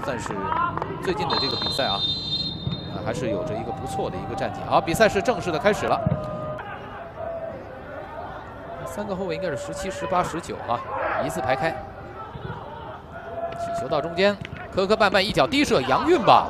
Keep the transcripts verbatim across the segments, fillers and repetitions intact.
算是最近的这个比赛啊，啊还是有着一个不错的一个战绩。好，比赛是正式的开始了。三个后卫应该是十七、十八、十九啊，依次排开。起球到中间，磕磕绊绊，一脚低射，杨运吧。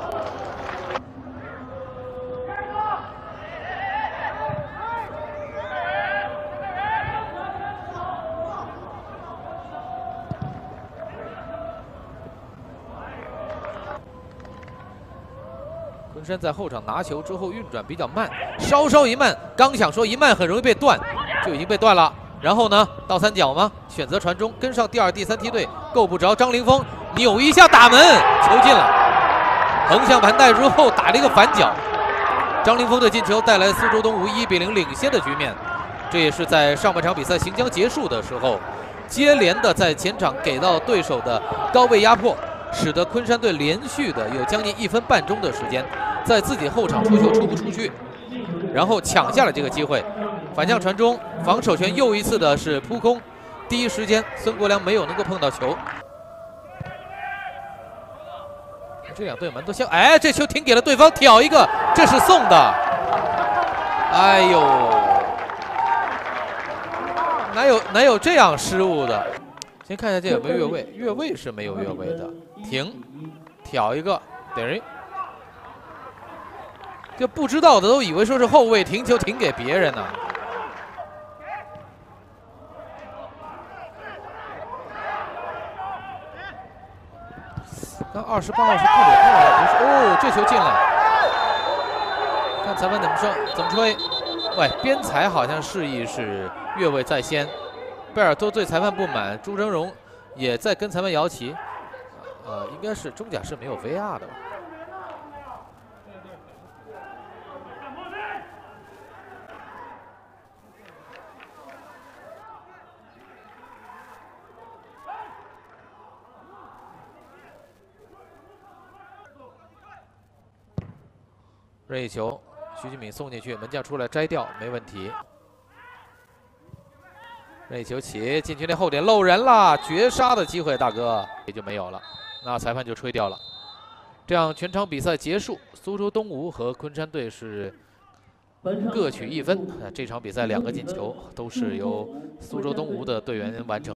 昆山在后场拿球之后运转比较慢，稍稍一慢，刚想说一慢很容易被断，就已经被断了。然后呢，倒三角吗？选择传中，跟上第二、第三梯队，够不着张凌峰，扭一下打门，球进了。横向盘带之后打了一个反脚，张凌峰的进球带来苏州东吴一比零领先的局面。这也是在上半场比赛行将结束的时候，接连的在前场给到对手的高位压迫，使得昆山队连续的有将近一分半钟的时间。 在自己后场出球出不出去，然后抢下了这个机会，反向传中，防守权又一次的是扑空，第一时间孙国良没有能够碰到球。这两队门都相，哎，这球停给了对方，挑一个，这是送的，哎呦，哪有哪有这样失误的？先看一下这有没有越位，越位是没有越位的，停，挑一个，等于。 就不知道的都以为说是后卫停球停给别人呢。刚二十八号是布里奥，不是哦，这球进了。看裁判怎么说，怎么吹？喂，边裁好像示意是越位在先。贝尔多对裁判不满，朱峥嵘也在跟裁判摇旗。呃，应该是中甲是没有 V R 的吧？ 任意球，徐俊敏送进去，门将出来摘掉，没问题。任意球起，禁区内后点漏人了，绝杀的机会，大哥也就没有了，那裁判就吹掉了。这样全场比赛结束，苏州东吴和昆山队是各取一分。这场比赛两个进球都是由苏州东吴的队员完成。